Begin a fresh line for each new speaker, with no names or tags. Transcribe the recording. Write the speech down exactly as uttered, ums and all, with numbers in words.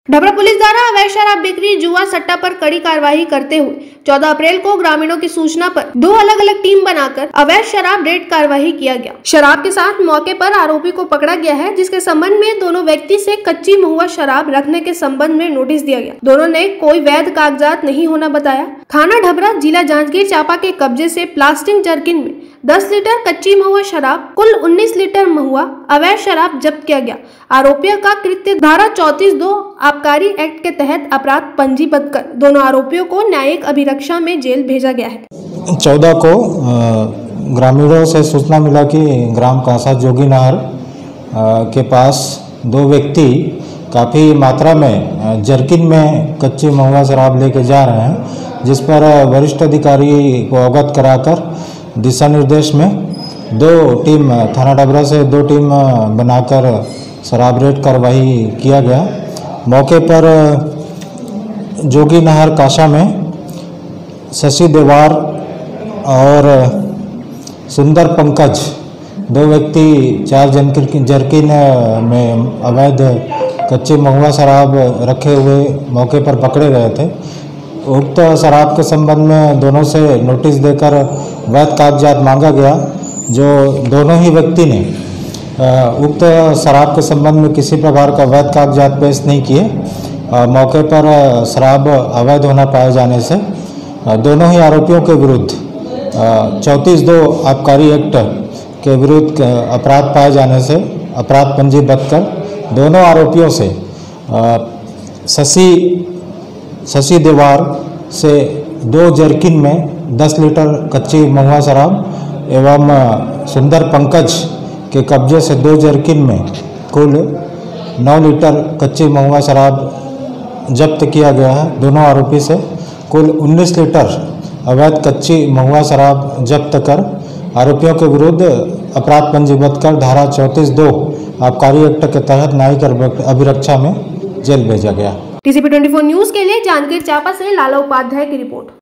ढबरा police द्वारा अवैध शराब बिक्री, जुआ, सट्टा पर कड़ी कार्रवाई करते हुए चौदह अप्रैल को ग्रामीणों की सूचना पर दो अलग अलग टीम बनाकर अवैध शराब रेड कार्रवाई किया गया। शराब के साथ मौके पर आरोपी को पकड़ा गया है, जिसके संबंध में दोनों व्यक्ति से कच्ची महुआ शराब रखने के संबंध में नोटिस दिया गया। दोनों ने कोई वैध कागजात नहीं होना बताया। थाना ढबरा, जिला जांजगीर चांपा के कब्जे से प्लास्टिक जर्किन में दस लीटर कच्ची महुआ शराब, कुल उन्नीस लीटर महुआ अवैध शराब जब्त किया गया। आरोपियों का कृत्य धारा चौतीस दो आबकारी एक्ट के तहत अपराध पंजीबद्ध कर दोनों आरोपियों को न्यायिक अभिरक्षा में जेल भेजा गया है।
चौदह को ग्रामीणों से सूचना मिला कि ग्राम कांसा जोगी नहर के पास दो व्यक्ति काफ़ी मात्रा में जर्किन में कच्ची महुआ शराब लेके जा रहे हैं, जिस पर वरिष्ठ अधिकारी को अवगत कराकर दिशा निर्देश में दो टीम थाना डबरा से दो टीम बनाकर शराब रेड कार्रवाई किया गया। मौके पर जोगी नहर काशा में शशि देवार और सुंदर पंकज दो व्यक्ति चार जर्किन जर्किन में अवैध कच्चे महुआ शराब रखे हुए मौके पर पकड़े गए थे। उक्त शराब के संबंध में दोनों से नोटिस देकर वैध कागजात मांगा गया, जो दोनों ही व्यक्ति ने उक्त शराब के संबंध में किसी प्रकार का वैध कागजात पेश नहीं किए। मौके पर शराब अवैध होना पाए जाने से दोनों ही आरोपियों के विरुद्ध चौतीस दो आबकारी एक्ट के विरुद्ध अपराध पाए जाने से अपराध पंजीबद्ध कर दोनों आरोपियों से शशि शशि देवार से दो जर्किन में दस लीटर कच्ची महुआ शराब एवं सुंदर पंकज के कब्जे से दो जर्किन में कुल नौ लीटर कच्ची महुआ शराब जब्त किया गया है। दोनों आरोपी से कुल उन्नीस लीटर अवैध कच्ची महुआ शराब जब्त कर आरोपियों के विरुद्ध अपराध पंजीबद्ध कर धारा चौतीस दो आबकारी एक्ट के तहत न्यायिक अभिरक्षा में जेल भेजा गया।
टीसीपी चौबीस न्यूज के लिए जांजगीर चांपा से लाला उपाध्याय की रिपोर्ट।